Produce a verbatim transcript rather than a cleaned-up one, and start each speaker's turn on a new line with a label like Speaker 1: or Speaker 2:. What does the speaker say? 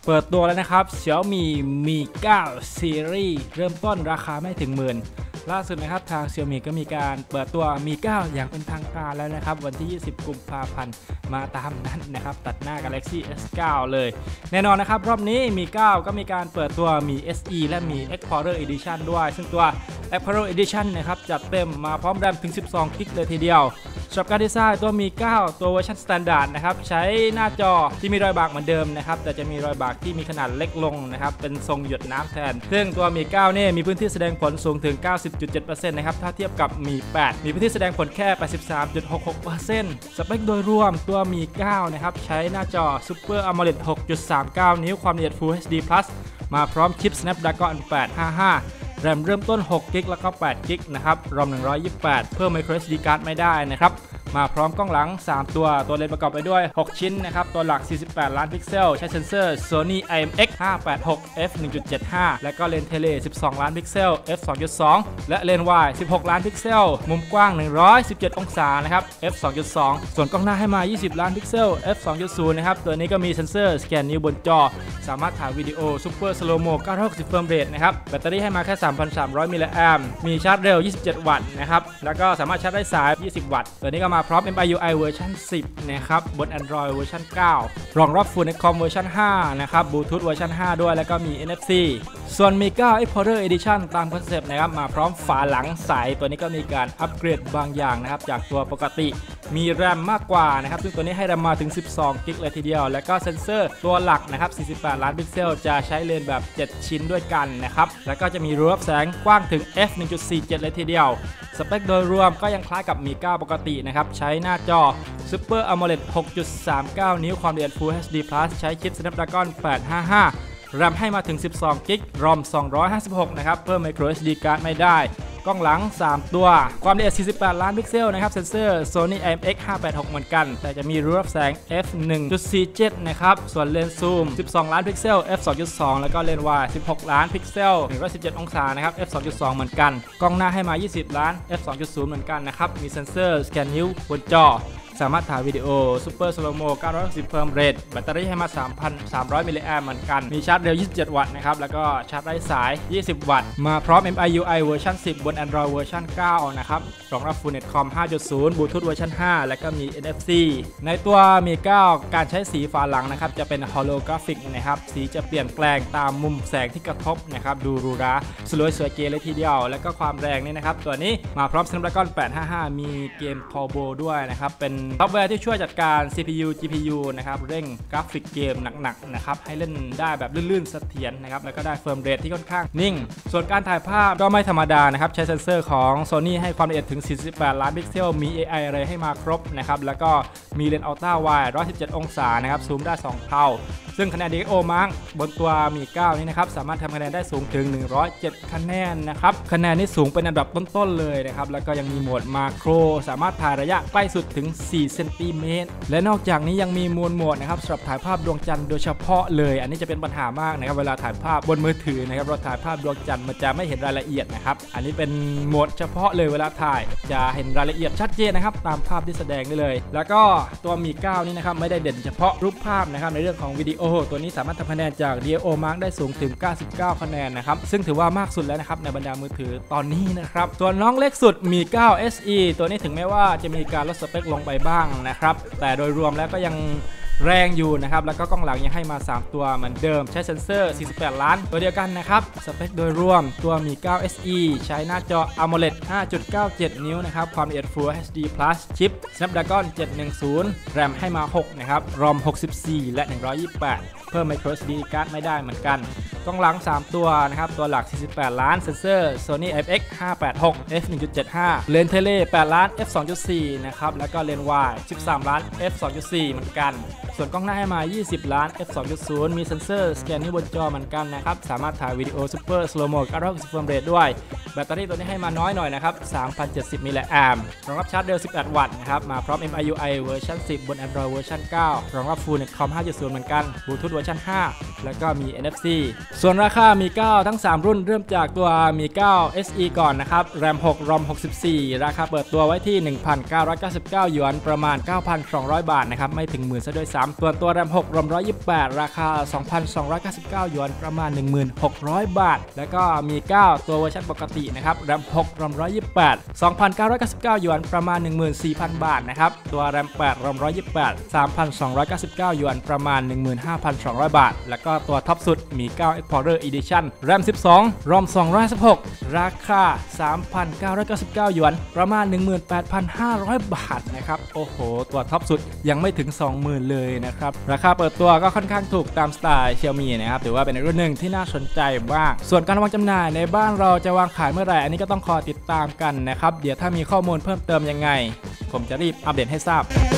Speaker 1: เปิดตัวแล้วนะครับ Xiaomi Mi เก้า Series เริ่มต้นราคาไม่ถึงหมื่นล่าสุดนะครับทาง Xiaomi ก็มีการเปิดตัว Mi เก้า อย่างเป็นทางการแล้วนะครับวันที่ยี่สิบกุมภาพันธ์มาตามนั้นนะครับตัดหน้า Galaxy เอส เก้า เลยแน่นอนนะครับรอบนี้ Mi เก้า ก็มีการเปิดตัว Mi เอส อี และ Mi Explorer Edition ด้วยซึ่งตัว Explorer Edition นะครับจัดเต็มมาพร้อมแรมถึงสิบสองกิกะไบต์เลยทีเดียวสำหรับการดีไซน์ตัว Mi เก้า ตัวเวอร์ชัน Standard นะครับใช้หน้าจอที่มีรอยบากเหมือนเดิมนะครับแต่จะมีรอยบากที่มีขนาดเล็กลงนะครับเป็นทรงหยดน้ำแทนซึ่งตัว Mi เก้า นี่มีพื้นที่แสดงผลสูงถึง เก้าสิบจุดเจ็ดเปอร์เซ็นต์ นะครับถ้าเทียบกับ Mi แปด มีพื้นที่แสดงผลแค่ แปดสิบสามจุดหกหกเปอร์เซ็นต์ สเปคโดยรวมตัว Mi เก้า นะครับใช้หน้าจอ Super AMOLED หกจุดสามเก้า นิ้วความละเอียด Full เอช ดี Plus มาพร้อมชิป Snapdragon แปดห้าห้าแรมเริ่มต้นหกกิกะไบต์แล้วก็แปดกิกะไบต์นะครับรอมหนึ่งร้อยยี่สิบแปดเพิ่ม Micro เอส ดี Card ไม่ได้นะครับมาพร้อมกล้องหลังสามตัวตัวเลนส์ประกอบไปด้วยหกชิ้นนะครับตัวหลักสี่สิบแปดล้านพิกเซลใช้เซ็นเซอร์ Sony ไอ เอ็ม เอ็กซ์ ห้าแปดหก เอฟ หนึ่งจุดเจ็ดห้า และก็เลนส์เทเลสิบสองล้านพิกเซล เอฟ สองจุดสอง และเลนส์ Wide สิบหกล้านพิกเซลมุมกว้างหนึ่งร้อยสิบเจ็ดองศานะครับ เอฟ สองจุดสอง ส่วนกล้องหน้าให้มายี่สิบล้านพิกเซล เอฟ สองจุดศูนย์ นะครับตัวนี้ก็มีเซ็นเซอร์สแกนนิ้วบนจอสามารถถ่ายวิดีโอ Super Slow Mo เก้าร้อยหกสิบเฟรมเรทนะครับแบตเตอรี่ให้มาแค่ สามพันสามร้อยมิลลิแอมป์มีชาร์จเร็วยี่สิบเจ็ดวัตต์นะครับแล้วก็สามารถชาร์จได้สายยี่สิบวัตต์ตัวนี้ก็มาพร้อม เอ็ม ไอ ยู ไอ เวอร์ชันสิบนะครับบน Android เวอร์ชันเก้ารองรับ Full เน็ต คอม เวอร์ชันห้านะครับ Bluetooth เวอร์ชันห้าด้วยแล้วก็มี เอ็น เอฟ ซี ส่วน Mi เก้า Explorer Edition ตามคอนเซปต์นะครับมาพร้อมฝาหลังใสตัวนี้ก็มีการอัปเกรดบางอย่างนะครับจากตัวปกติมีแรมมากกว่านะครับซึ่งตัวนี้ให้แรมมาถึงสิบสองกิกะไบต์เลยทีเดียวแล้วก็เซ็นเซอร์ตัวหลักนะครับสี่สิบแปดล้านพิกเซลจะใช้เลนส์แบบเจ็ดชิ้นด้วยกันนะครับแล้วก็จะมีรูรับแสงกว้างถึง เอฟ หนึ่งจุดสี่เจ็ด เลยทีเดียวสเปคโดยรวมก็ยังคล้ายกับ Mi เก้า ปกตินะครับใช้หน้าจอ Super AMOLED หกจุดสามเก้า นิ้วความละเอียด Full เอช ดี Plus ใช้ชิป Snapdragon แปดห้าห้าแรมให้มาถึงสิบสองกิกะไบต์รอมสองร้อยห้าสิบหกนะครับเพิ่ม Micro เอส ดี Card ไม่ได้กล้องหลังสามตัวความละเอียดสี่สิบแปดล้านพิกเซลนะครับเซ็นเซอร์ Sony ไอ เอ็ม เอ็กซ์ ห้าแปดหกเหมือนกันแต่จะมีรูรับแสง เอฟ หนึ่งจุดสี่เจ็ด นะครับส่วนเลนส์ซูมสิบสองล้านพิกเซล เอฟ สองจุดสอง แล้วก็เลนส์ Wide สิบหกล้านพิกเซลหนึ่งร้อยสิบเจ็ดองศานะครับ เอฟ สองจุดสอง เหมือนกันกล้องหน้าให้มายี่สิบล้าน เอฟ สองจุดศูนย์ เหมือนกันนะครับมีเซ็นเซอร์สแกนนิ้วบนจอสามารถถ่ายวิดีโอ Super Slow Mo เก้าร้อยหกสิบเฟรมเรทแบตเตอรี่ให้มา สามพันสามร้อยมิลลิแอมป์เหมือนกันมีชาร์จเร็วยี่สิบเจ็ดวัตต์นะครับแล้วก็ชาร์จไร้สายยี่สิบวัตต์มาพร้อม เอ็ม ไอ ยู ไอ เวอร์ชันสิบบน Android เวอร์ชันเก้านะครับรองรับ Full เน็ต คอม ห้าจุดศูนย์ Bluetooth เวอร์ชันห้าแล้วก็มี เอ็น เอฟ ซี ในตัว Mi เก้า การใช้สีฝาหลังนะครับจะเป็น Holographic นะครับสีจะเปลี่ยนแปลงตามมุมแสงที่กระทบนะครับดูหรูหราสวยสวยเก๋เลยทีเดียวแล้วก็ความแรงนี่นะครับตัวนี้มาพร้อม Snapdragon แปดห้าห้ามีเกม Turbo ด้วยนะครับเป็นซอฟต์แวร์ที่ช่วยจัดการ ซี พี ยู จี พี ยู นะครับเร่งกราฟิกเกมหนักๆนะครับให้เล่นได้แบบลื่นๆเสถียรนะครับแล้วก็ได้เฟิร์มเรทที่ค่อนข้างนิ่งส่วนการถ่ายภาพก็ไม่ธรรมดานะครับใช้เซ็นเซอร์ของ Sony ให้ความละเอียดถึงสี่สิบแปดล้านพิกเซลมี เอ ไอ อะไรให้มาครบนะครับแล้วก็มีเลนส์อัลตร้าไวด์หนึ่งร้อยสิบเจ็ดองศานะครับซูมได้สองเท่าซึ่งคะแนน ดี เอ็กซ์ โอ มาร์กบนตัว Mi เก้า นี้นะครับสามารถทำคะแนนได้สูงถึงหนึ่งร้อยเจ็ดคะแนนนะครับคะแนนนี้สูงเป็นอันดับต้นๆเลยนะครับแล้วก็ยังมีโหมดมาโครสามารถถ่ายระยะใกล้สุดถึงสี่เซนติเมตรและนอกจากนี้ยังมีมวลโหมดนะครับสำหรับถ่ายภาพดวงจันทร์โดยเฉพาะเลยอันนี้จะเป็นปัญหามากนะครับเวลาถ่ายภาพบนมือถือนะครับเราถ่ายภาพดวงจันทร์มันจะไม่เห็นรายละเอียดนะครับอันนี้เป็นโหมดเฉพาะเลยเวลาถ่ายจะเห็นรายละเอียดชัดเจนนะครับตามภาพที่แสดงได้เลยแล้วก็ตัว Mi เก้า นี้นะครับไม่ได้เด่นเฉพาะรูปภาพนะครับในเรื่องของวิดีโอตัวนี้สามารถทำคะแนนจาก ดี เอ็กซ์ โอ มาร์ก ได้สูงถึงเก้าสิบเก้าคะแนนนะครับซึ่งถือว่ามากสุดแล้วนะครับในบรรดามือถือตอนนี้นะครับส่วนน้องเล็กสุด Mi เก้า เอส อี ตัวนี้ถึงแม้ว่าจะมีการลดสเปคลงไปบ้างนะครับแต่โดยรวมแล้วก็ยังแรงอยู่นะครับแล้วก็กล้องหลังยังให้มาสามตัวเหมือนเดิมใช้เซ็นเซอร์สี่สิบแปดล้านตัวเดียวกันนะครับสเปคโดยรวมตัว Mi เก้า เอส อี ใช้หน้าจอ AMOLED ห้าจุดเก้าเจ็ด นิ้วนะครับความละเอียด Full เอช ดี Plus ชิป Snapdragon เจ็ดหนึ่งศูนย์แรมให้มาหกนะครับ รอม หกสิบสี่ และหนึ่งร้อยยี่สิบแปดเพิ่ม Micro เอส ดี Card ไม่ได้เหมือนกันกล้องหลังสามตัวนะครับตัวหลักสี่สิบแปดล้านเซ็นเซอร์ Sony ไอ เอ็ม เอ็กซ์ ห้าแปดหก เอฟ หนึ่งจุดเจ็ดห้า เลนส์เทเลแปดล้าน เอฟ สองจุดสี่ นะครับแล้วก็เลนส์ Wide สิบสามล้าน เอฟ สองจุดสี่ เหมือนกันส่วนกล้องหน้าให้มายี่สิบล้าน เอฟ สองจุดศูนย์ มีเซ็นเซอร์สแกนนิ้วบนจอเหมือนกันนะครับสามารถถ่ายวิดีโอ Super Slow Mo เก้าร้อยหกสิบเฟรมเรทด้วยแบตเตอรี่ตัวนี้ให้มาน้อยหน่อยนะครับ สามพันเจ็ดสิบมิลลิแอมป์รองรับชาร์จเร็วสิบแปดวัตต์นะครับมาพร้อม เอ็ม ไอ ยู ไอ เวอร์ชันสิบบน Android เวอร์ชันเก้ารองรับ Full เน็ต คอม ห้าจุดศูนย์ เหมือนกัน Bluetooth เวอร์ชันห้าแล้วก็มี เอ็น เอฟ ซี ส่วนราคา Mi เก้า ทั้งสามรุ่นเริ่มจากตัว Mi เก้า เอส อี ก่อนนะครับแรมหก รอม หกสิบสี่ราคาเปิดตัวไว้ที่ หนึ่งพันเก้าร้อยเก้าสิบเก้า หยวนประมาณ เก้าพันสองร้อย บาทนะครับไม่ถึงหมื่นซะด้วยซ้ามส่วนตัวแรมหกแรมหนึ่งร้อยยี่สิบแปดราคา สองพันสองร้อยเก้าสิบเก้า หยวนประมาณ หนึ่งพันหกร้อย บาทแล้วก็มี เก้า ตัวเวอร์ชันปกตินะครับแรมหกแรมหนึ่งร้อยยี่สิบแปด สองพันเก้าร้อยเก้าสิบเก้า หยวนประมาณ หนึ่งหมื่นสี่พัน บาทนะครับตัวแรมแปดแรมหนึ่งร้อยยี่สิบแปด สามพันสองร้อยเก้าสิบเก้า หยวนประมาณ หนึ่งหมื่นห้าพันสองร้อย บาทแล้วก็ตัวท็อปสุดมี เก้า Explorer Edition แรมสิบสอง รอมสองร้อยสิบหกราคา สามพันเก้าร้อยเก้าสิบเก้า หยวนประมาณ หนึ่งหมื่นแปดพันห้าร้อย บาทนะครับโอ้โหตัวท็อปสุดยังไม่ถึง สองหมื่น เลยนะครับราคาเปิดตัวก็ค่อนข้างถูกตามสไตล์ Xiaomi นะครับถือว่าเป็นรุ่นหนึ่งที่น่าสนใจมากส่วนการวางจำหน่ายในบ้านเราจะวางขายเมื่อไหร่อันนี้ก็ต้องคอยติดตามกันนะครับเดี๋ยวถ้ามีข้อมูลเพิ่มเติมยังไงผมจะรีบอัปเดตให้ทราบ